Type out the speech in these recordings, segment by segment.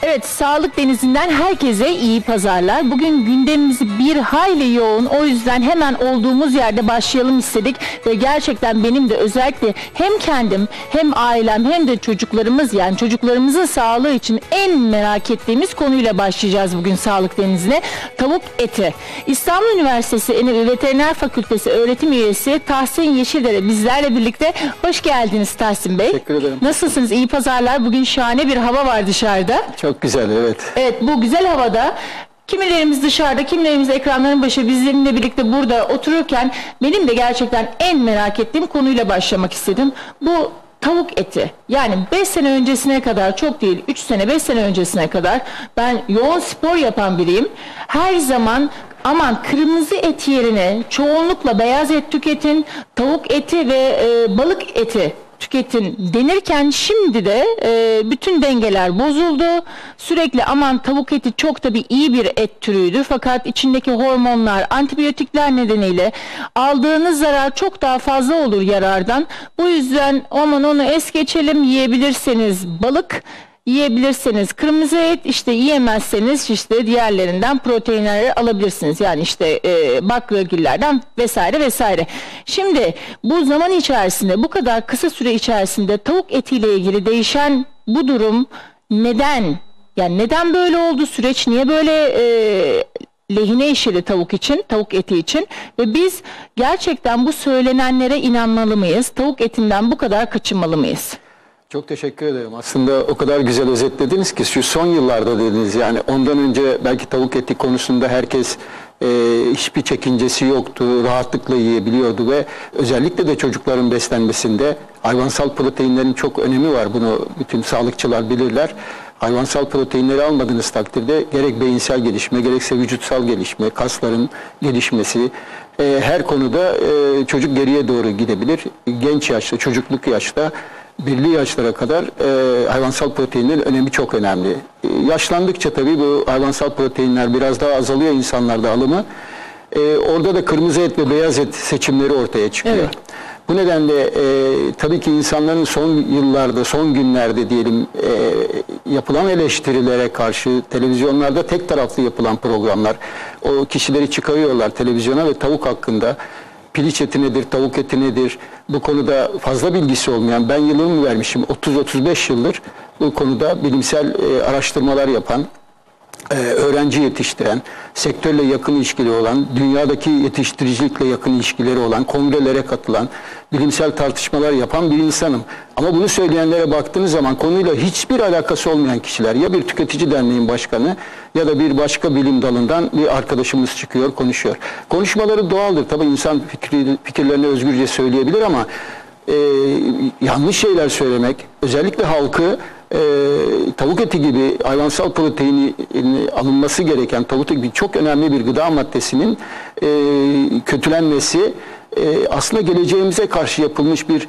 Evet, Sağlık Denizi'nden herkese iyi pazarlar. Bugün gündemimiz bir hayli yoğun. O yüzden hemen olduğumuz yerde başlayalım istedik. Ve gerçekten benim de özellikle hem kendim hem ailem hem de çocuklarımız, yani çocuklarımızın sağlığı için en merak ettiğimiz konuyla başlayacağız bugün Sağlık Denizi'ne. Tavuk eti. İstanbul Üniversitesi Veteriner Fakültesi öğretim üyesi Tahsin Yeşildere bizlerle birlikte. Hoş geldiniz Tahsin Bey. Teşekkür ederim. Nasılsınız? İyi pazarlar. Bugün şahane bir hava var dışarıda. Çok güzel, evet. Evet, bu güzel havada kimilerimiz dışarıda, kimilerimiz ekranların başı bizimle birlikte burada otururken benim de gerçekten en merak ettiğim konuyla başlamak istedim. Bu tavuk eti. Yani 5 sene öncesine kadar, çok değil 3 sene 5 sene öncesine kadar ben yoğun spor yapan biriyim. Her zaman aman kırmızı et yerine çoğunlukla beyaz et tüketin, tavuk eti ve balık eti tüketin denirken şimdi de bütün dengeler bozuldu. Sürekli aman tavuk eti çok tabii iyi bir et türüydü fakat içindeki hormonlar, antibiyotikler nedeniyle aldığınız zarar çok daha fazla olur yarardan. Bu yüzden aman onu es geçelim, yiyebilirseniz balık, yiyebilirseniz kırmızı et, işte yiyemezseniz işte diğerlerinden proteinleri alabilirsiniz. Yani işte baklagillerden vesaire vesaire. Şimdi bu zaman içerisinde, bu kadar kısa süre içerisinde tavuk etiyle ilgili değişen bu durum neden? Yani neden böyle oldu? Süreç niye böyle lehine işledi tavuk için, tavuk eti için? Ve biz gerçekten bu söylenenlere inanmalı mıyız? Tavuk etinden bu kadar kaçınmalı mıyız? Çok teşekkür ederim. Aslında o kadar güzel özetlediniz ki şu son yıllarda dediniz, yani ondan önce belki tavuk eti konusunda herkes hiçbir çekincesi yoktu, rahatlıkla yiyebiliyordu ve özellikle de çocukların beslenmesinde hayvansal proteinlerin çok önemi var. Bunu bütün sağlıkçılar bilirler. Hayvansal proteinleri almadığınız takdirde gerek beyinsel gelişme, gerekse vücutsal gelişme, kasların gelişmesi, her konuda çocuk geriye doğru gidebilir. Genç yaşta, çocukluk yaşta, belli yaşlara kadar hayvansal proteinlerin önemi çok önemli. Yaşlandıkça tabii bu hayvansal proteinler biraz daha azalıyor insanlarda alımı. Orada da kırmızı et ve beyaz et seçimleri ortaya çıkıyor. Evet. Bu nedenle tabii ki insanların son yıllarda, son günlerde diyelim yapılan eleştirilere karşı televizyonlarda tek taraflı yapılan programlar, o kişileri çıkarıyorlar televizyona ve tavuk hakkında. Piliç eti nedir, tavuk eti nedir? Bu konuda fazla bilgisi olmayan, ben yılımı vermişim, 30-35 yıldır bu konuda bilimsel araştırmalar yapan, öğrenci yetiştiren, sektörle yakın ilişkili olan, dünyadaki yetiştiricilikle yakın ilişkileri olan, kongrelere katılan, bilimsel tartışmalar yapan bir insanım. Ama bunu söyleyenlere baktığınız zaman konuyla hiçbir alakası olmayan kişiler, ya bir tüketici derneğin başkanı ya da bir başka bilim dalından bir arkadaşımız çıkıyor, konuşuyor. Konuşmaları doğaldır. Tabii insan fikirlerini özgürce söyleyebilir ama yanlış şeyler söylemek, özellikle halkı tavuk eti gibi hayvansal proteini alınması gereken tavuk eti gibi çok önemli bir gıda maddesinin kötülenmesi aslında geleceğimize karşı yapılmış bir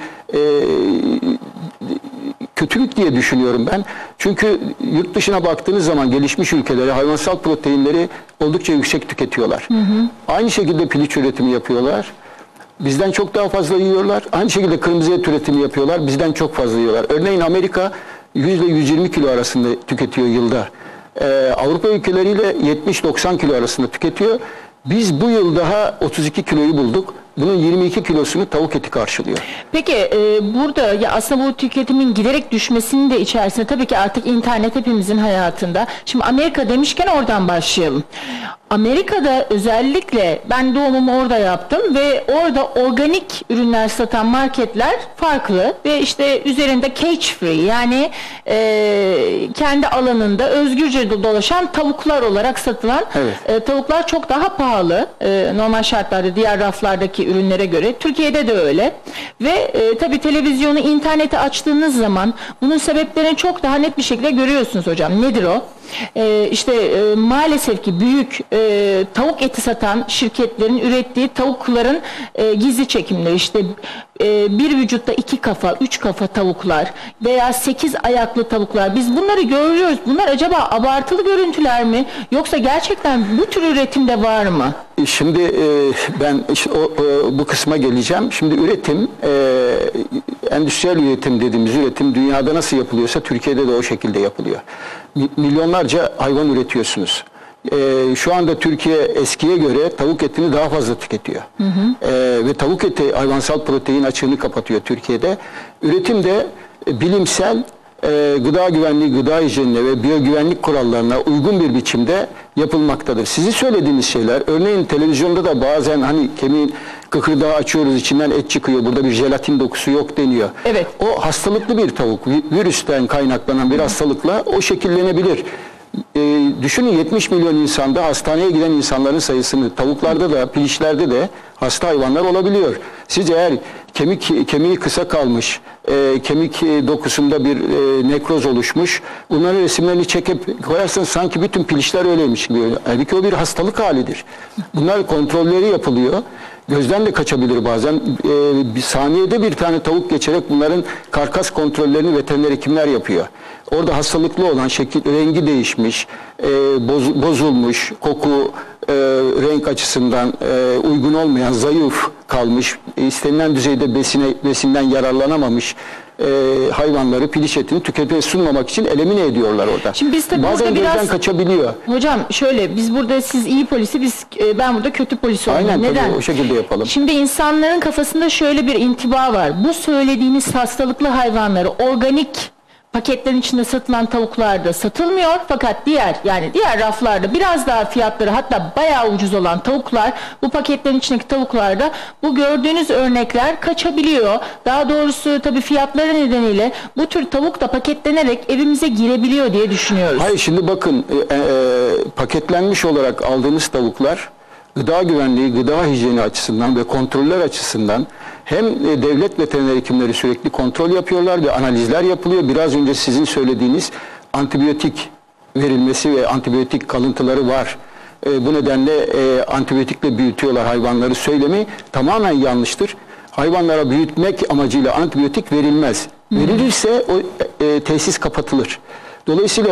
kötülük diye düşünüyorum ben. Çünkü yurt dışına baktığınız zaman gelişmiş ülkeleri hayvansal proteinleri oldukça yüksek tüketiyorlar. Hı hı. Aynı şekilde piliç üretimi yapıyorlar. Bizden çok daha fazla yiyorlar. Aynı şekilde kırmızı et üretimi yapıyorlar. Bizden çok fazla yiyorlar. Örneğin Amerika 100 ile 120 kilo arasında tüketiyor yılda. Avrupa ülkeleriyle 70-90 kilo arasında tüketiyor. Biz bu yıl daha 32 kiloyu bulduk. Bunun 22 kilosunu tavuk eti karşılıyor. Peki burada ya aslında bu tüketimin giderek düşmesinin de içerisinde tabii ki artık internet hepimizin hayatında. Şimdi Amerika demişken oradan başlayalım. Amerika'da özellikle ben doğumumu orada yaptım ve orada organik ürünler satan marketler farklı ve işte üzerinde cage free, yani kendi alanında özgürce dolaşan tavuklar olarak satılan, evet, tavuklar çok daha pahalı normal şartlarda diğer raflardaki ürünlere göre. Türkiye'de de öyle ve tabii televizyonu, interneti açtığınız zaman bunun sebeplerini çok daha net bir şekilde görüyorsunuz hocam. Nedir o? Maalesef ki büyük tavuk eti satan şirketlerin ürettiği tavukların gizli çekimleri, işte bir vücutta 2 kafa, 3 kafa tavuklar veya 8 ayaklı tavuklar, biz bunları görüyoruz. Bunlar acaba abartılı görüntüler mi? Yoksa gerçekten bu tür üretimde var mı? Şimdi ben işte bu kısma geleceğim. Şimdi üretim, endüstriyel üretim dediğimiz üretim dünyada nasıl yapılıyorsa Türkiye'de de o şekilde yapılıyor. Milyonlarca hayvan üretiyorsunuz. Şu anda Türkiye eskiye göre tavuk etini daha fazla tüketiyor. Ve tavuk eti hayvansal protein açığını kapatıyor Türkiye'de. Üretimde bilimsel gıda güvenliği, gıda hijyenine ve biyogüvenlik kurallarına uygun bir biçimde yapılmaktadır. Sizin söylediğiniz şeyler, örneğin televizyonda da bazen hani kemiğin kıkırdağı açıyoruz, içinden et çıkıyor, burada bir jelatin dokusu yok deniyor. Evet. O hastalıklı bir tavuk, virüsten kaynaklanan bir hastalıkla o şekillenebilir. Düşünün 70 milyon insanda hastaneye giden insanların sayısını, tavuklarda da, pilişlerde de hasta hayvanlar olabiliyor. Siz eğer kemiği kısa kalmış, kemik dokusunda bir nekroz oluşmuş, bunların resimlerini çekip koyarsanız sanki bütün pilişler öyleymiş gibi. Halbuki o bir hastalık halidir. Bunlar kontrolleri yapılıyor. Gözden de kaçabilir bazen. Bir saniyede bir tane tavuk geçerek bunların karkas kontrollerini veteriner hekimler yapıyor. Orada hastalıklı olan rengi değişmiş, bozulmuş, koku, renk açısından uygun olmayan, zayıf kalmış, istenilen düzeyde besinden yararlanamamış hayvanları, piliç etini tüketmeye sunmamak için elimine ediyorlar orada. Şimdi biz tabii bazen burada gözden kaçabiliyor. Hocam şöyle, biz burada siz iyi polisi, ben burada kötü polis oldum. Aynen, neden? tabii, o şekilde yapalım. Şimdi insanların kafasında şöyle bir intiba var. Bu söylediğiniz hastalıklı hayvanları organik paketlerin içinde satılan tavuklarda satılmıyor, fakat diğer raflarda biraz daha fiyatları hatta bayağı ucuz olan tavuklar, bu paketlerin içindeki tavuklarda bu gördüğünüz örnekler kaçabiliyor. Daha doğrusu tabii fiyatları nedeniyle bu tür tavuk da paketlenerek evimize girebiliyor diye düşünüyoruz. Hayır, şimdi bakın paketlenmiş olarak aldığınız tavuklar gıda güvenliği, gıda hijyeni açısından ve kontroller açısından hem devlet veteriner hekimleri sürekli kontrol yapıyorlar ve analizler yapılıyor. Biraz önce sizin söylediğiniz antibiyotik verilmesi ve antibiyotik kalıntıları var. Bu nedenle antibiyotikle büyütüyorlar hayvanları söylemi tamamen yanlıştır. Hayvanlara büyütmek amacıyla antibiyotik verilmez. Verilirse o tesis kapatılır. Dolayısıyla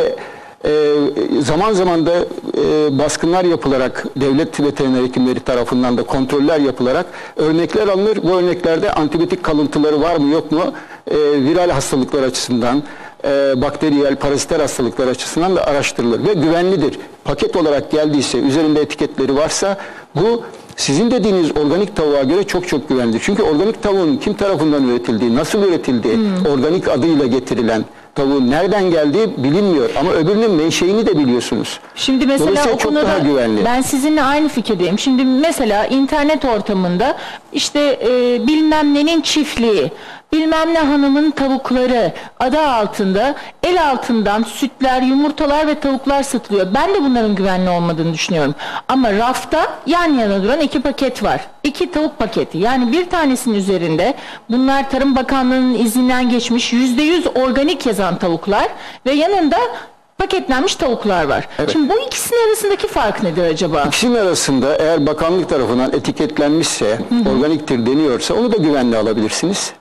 zaman zaman da baskınlar yapılarak devlet veteriner hekimleri tarafından da kontroller yapılarak örnekler alınır. Bu örneklerde antibiyotik kalıntıları var mı yok mu viral hastalıklar açısından, bakteriyel, paraziter hastalıklar açısından da araştırılır ve güvenlidir. Paket olarak geldiyse, üzerinde etiketleri varsa bu sizin dediğiniz organik tavuğa göre çok çok güvenlidir. Çünkü organik tavuğun kim tarafından üretildiği, nasıl üretildiği, organik adıyla getirilen tavuğun nereden geldiği bilinmiyor. Ama öbürünün menşeini de biliyorsunuz. Şimdi mesela o çok daha konuda güvenli. ben sizinle aynı fikirdeyim. Şimdi mesela internet ortamında işte bilmem nenin çiftliği, bilmem ne hanımın tavukları adı altında el altından sütler, yumurtalar ve tavuklar satılıyor. Ben de bunların güvenli olmadığını düşünüyorum. Ama rafta yan yana duran 2 paket var. 2 tavuk paketi. Yani bir tanesinin üzerinde bunlar Tarım Bakanlığı'nın izinden geçmiş %100 organik yazan tavuklar ve yanında paketlenmiş tavuklar var. Evet. Şimdi bu ikisinin arasındaki fark nedir acaba? İkisinin arasında eğer bakanlık tarafından etiketlenmişse, organiktir deniyorsa onu da güvenli alabilirsiniz.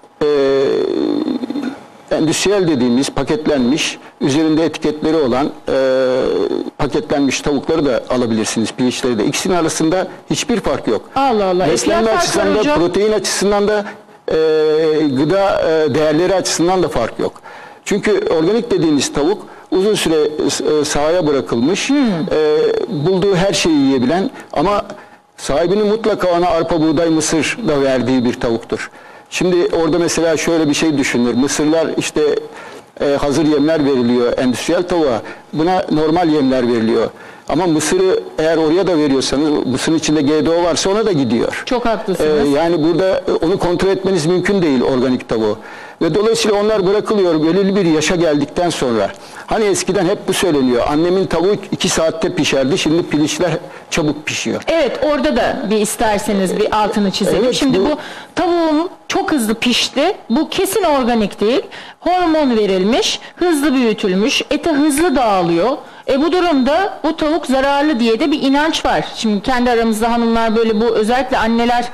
Endüstriyel dediğimiz paketlenmiş, üzerinde etiketleri olan paketlenmiş tavukları da alabilirsiniz, piliçleri de. İkisinin arasında hiçbir fark yok. Allah Allah. Beslenme açısından da, protein açısından da, gıda değerleri açısından da fark yok. Çünkü organik dediğiniz tavuk uzun süre sahaya bırakılmış, bulduğu her şeyi yiyebilen ama sahibinin mutlaka ona arpa, buğday, mısır da verdiği bir tavuktur. Şimdi orada mesela şöyle bir şey düşünülür. Mısırlar işte hazır yemler veriliyor endüstriyel tavuğa. Buna normal yemler veriliyor. Ama mısırı eğer oraya da veriyorsanız, mısırın içinde GDO varsa ona da gidiyor. Çok haklısınız. Yani burada onu kontrol etmeniz mümkün değil organik tavuğu. Ve dolayısıyla onlar bırakılıyor belirli bir yaşa geldikten sonra. Hani eskiden hep bu söyleniyor. Annemin tavuğu 2 saatte pişerdi. Şimdi piliçler çabuk pişiyor. Evet, orada da bir isterseniz bir altını çizelim. Evet, şimdi bu tavuğum çok hızlı pişti. Bu kesin organik değil. Hormon verilmiş, hızlı büyütülmüş, ete hızlı dağılıyor. Bu durumda bu tavuk zararlı diye de bir inanç var. Şimdi kendi aramızda hanımlar böyle, bu özellikle anneler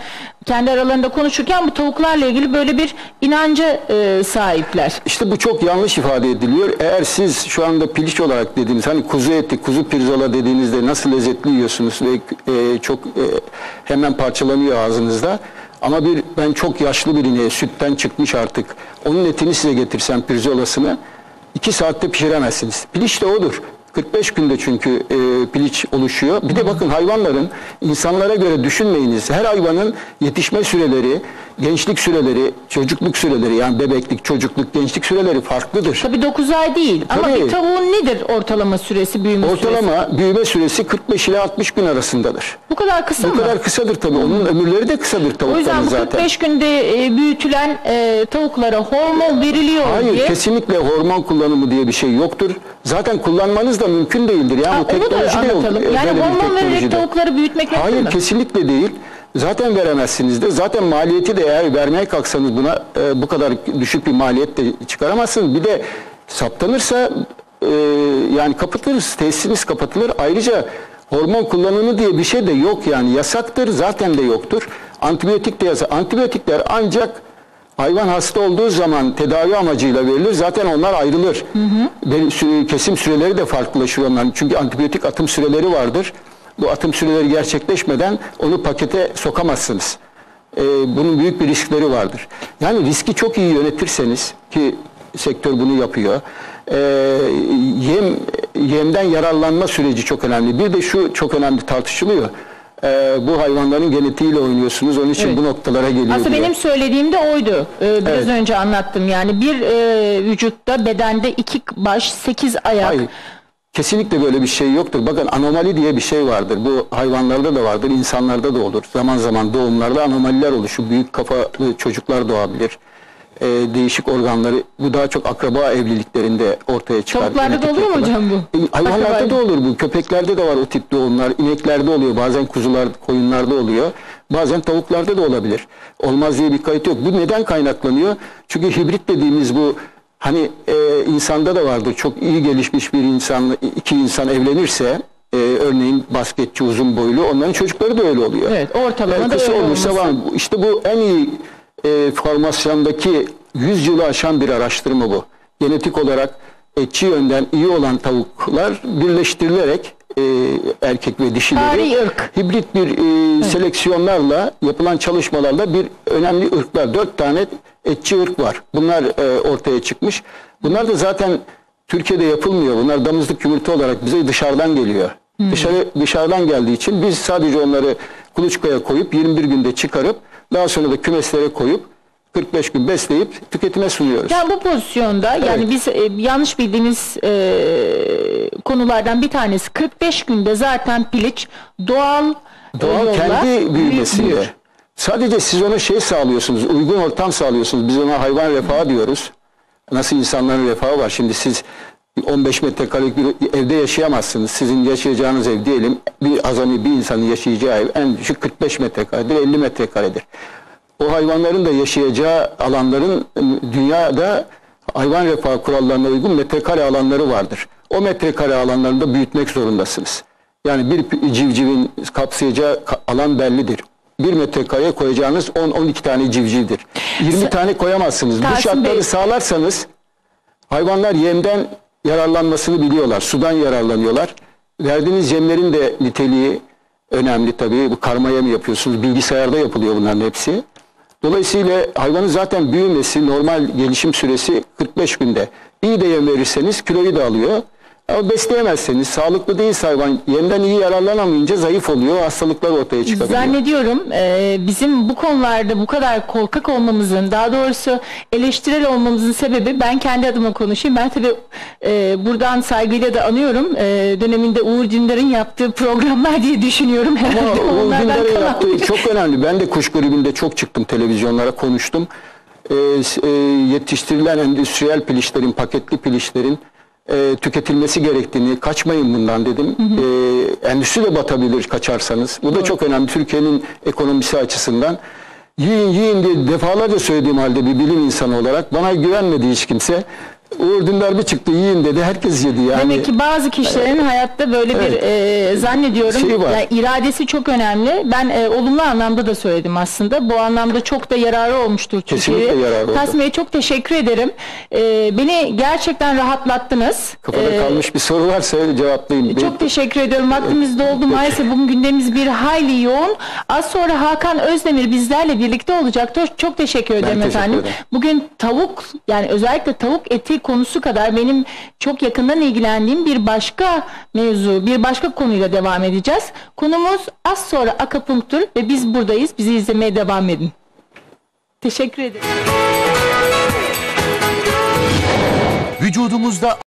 kendi aralarında konuşurken bu tavuklarla ilgili böyle bir inanca sahipler. İşte bu çok yanlış ifade ediliyor. Eğer siz şu anda piliç olarak dediğiniz, hani kuzu eti, kuzu pirzola dediğinizde nasıl lezzetli yiyorsunuz ve çok hemen parçalanıyor ağzınızda. Ama ben çok yaşlı bir ineğe, sütten çıkmış artık, onun etini size getirsem, pirzolasını 2 saatte pişiremezsiniz. Piliç de odur. 45 günde çünkü piliç oluşuyor. Bir de bakın, hayvanların insanlara göre düşünmeyiniz. Her hayvanın yetişme süreleri, gençlik süreleri, çocukluk süreleri, yani bebeklik, çocukluk, gençlik süreleri farklıdır. Tabii 9 ay değil. Ama Tabii. bir tavuğun nedir ortalama süresi, büyüme süresi? Ortalama büyüme süresi 45 ile 60 gün arasındadır. Bu kadar kısa mı? Bu kadar kısadır tabii. Onun ömürleri de kısadır O yüzden tavukların bu zaten. 45 günde büyütülen tavuklara hormon veriliyor Hayır, diye. kesinlikle hormon kullanımı diye bir şey yoktur. Zaten kullanmanız da mümkün değildir. Yani bu Onu da teknoloji de yok. anlatalım. Böyle Yani bir hormon vererek teknolojide. tavukları büyütmek mümkün Hayır, mü? kesinlikle değil. Zaten veremezsiniz de. Zaten maliyeti de, eğer vermeye kalksanız buna bu kadar düşük bir maliyet de çıkaramazsınız. Bir de saptanırsa yani kapatırız, tesisiniz kapatılır. Ayrıca hormon kullanımı diye bir şey de yok, yani yasaktır, zaten de yoktur. Antibiyotik de yasak. Antibiyotikler ancak hayvan hasta olduğu zaman tedavi amacıyla verilir. Zaten onlar ayrılır. Kesim süreleri de farklılaşır onların. Çünkü antibiyotik atım süreleri vardır. Bu atım süreleri gerçekleşmeden onu pakete sokamazsınız. Bunun büyük bir riskleri vardır. Yani riski çok iyi yönetirseniz, ki sektör bunu yapıyor, yemden yararlanma süreci çok önemli. Bir de şu çok önemli, tartışılıyor. Bu hayvanların genetiğiyle oynuyorsunuz, onun için Evet. bu noktalara geliyor Aslında diye. benim söylediğim de oydu. Biraz önce anlattım. Yani bir vücutta, bedende 2 baş, 8 ayak. Hayır. Kesinlikle böyle bir şey yoktur. Bakın, anomali diye bir şey vardır. Bu hayvanlarda da vardır, insanlarda da olur. Zaman zaman doğumlarda anomaliler oluşur. Büyük kafalı çocuklar doğabilir. Değişik organları, bu daha çok akraba evliliklerinde ortaya çıkar. Tavuklarda da oluyor mu hocam bu? Hayvanlarda Akraba- da olur bu. Köpeklerde de var o tip doğumlar. İneklerde oluyor. Bazen kuzular, koyunlarda oluyor. Bazen tavuklarda da olabilir. Olmaz diye bir kayıt yok. Bu neden kaynaklanıyor? Çünkü hibrit dediğimiz bu, hani insanda da vardır. Çok iyi gelişmiş bir insan, 2 insan evlenirse, örneğin basketçi, uzun boylu, onların çocukları da öyle oluyor. Evet, ortalama da Kısa öyle olursa olması. var. İşte bu en iyi formasyondaki 100 yılı aşan bir araştırma bu. Genetik olarak etçi yönden iyi olan tavuklar birleştirilerek erkek ve dişileri Tarihi ırk. hibrit bir seleksiyonlarla yapılan çalışmalarla bir önemli ırklar, 4 tane etçi ırk var. Bunlar ortaya çıkmış. Bunlar da zaten Türkiye'de yapılmıyor. Bunlar damızlık yumurta olarak bize dışarıdan geliyor. Dışarıdan geldiği için biz sadece onları kuluçkaya koyup 21 günde çıkarıp daha sonra da kümeslere koyup 45 gün besleyip tüketime sunuyoruz. Yani bu pozisyonda, yani biz yanlış bildiğimiz konulardan bir tanesi, 45 günde zaten piliç doğal yolla kendi büyümesinde. büyür. Sadece siz ona şey sağlıyorsunuz, uygun ortam sağlıyorsunuz. Biz ona hayvan refahı diyoruz. Nasıl insanların refahı var. Şimdi siz 15 metrekarelik bir evde yaşayamazsınız. Sizin yaşayacağınız ev diyelim, bir azami bir insanın yaşayacağı ev en düşük 45 metrekaredir, 50 metrekaredir. O hayvanların da yaşayacağı alanların dünyada hayvan refahı kurallarına uygun metrekare alanları vardır. O metrekare alanlarında büyütmek zorundasınız. Yani bir civcivin kapsayacağı alan bellidir. 1 metrekareye koyacağınız 10-12 tane civcivdir. 20 tane koyamazsınız. Bu Tahsin şartları Bey, sağlarsanız hayvanlar yemden yararlanmasını biliyorlar. Sudan yararlanıyorlar. Verdiğiniz yemlerin de niteliği önemli tabii. Bu karma yem yapıyorsunuz. Bilgisayarda yapılıyor bunların hepsi. Dolayısıyla hayvanın zaten büyümesi, normal gelişim süresi 45 günde. İyi de yem verirseniz kiloyu da alıyor. Ama besleyemezseniz, sağlıklı değilse hayvan, yemden iyi yararlanamayınca zayıf oluyor, hastalıklar ortaya çıkabiliyor. zannediyorum bizim bu konularda bu kadar korkak olmamızın, daha doğrusu eleştirel olmamızın sebebi, ben kendi adıma konuşayım. Ben tabii buradan saygıyla da anıyorum. Döneminde Uğur Dündar'ın yaptığı programlar diye düşünüyorum herhalde. Ama Uğur Onlardan Dündar'ın kalan- yaptığı çok önemli. Ben de kuş gribinde çok çıktım televizyonlara, konuştum. Yetiştirilen endüstriyel piliçlerin, paketli piliçlerin tüketilmesi gerektiğini, kaçmayın bundan dedim. Endüstri de batabilir kaçarsanız. Bu da çok önemli Türkiye'nin ekonomisi açısından. Yiyin yiyin diye defalarca söylediğim halde bir bilim insanı olarak bana güvenmedi hiç kimse. Uğur Dündar bir çıktı yiyin dedi. Herkes yedi yani. Demek ki bazı kişilerin hayatta böyle bir zannediyorum Şey var. yani iradesi çok önemli. Ben olumlu anlamda da söyledim aslında. Bu anlamda çok da yararı olmuştur Türkiye'ye. Kesinlikle yararı oldu. Tahsin Bey çok teşekkür ederim. Beni gerçekten rahatlattınız. Kafada kalmış bir soru varsa cevaplayayım. Çok teşekkür ediyorum. Vaktimiz doldu. Maalesef bugün gündemimiz bir hayli yoğun. Az sonra Hakan Özdemir bizlerle birlikte olacaktır. Çok teşekkür ederim teşekkür efendim. ederim. Bugün tavuk yani özellikle tavuk eti konusu kadar benim çok yakından ilgilendiğim bir başka mevzu, bir başka konuyla devam edeceğiz. Konumuz az sonra akupunktur ve biz buradayız. Bizi izlemeye devam edin. Teşekkür ederim. Vücudumuzda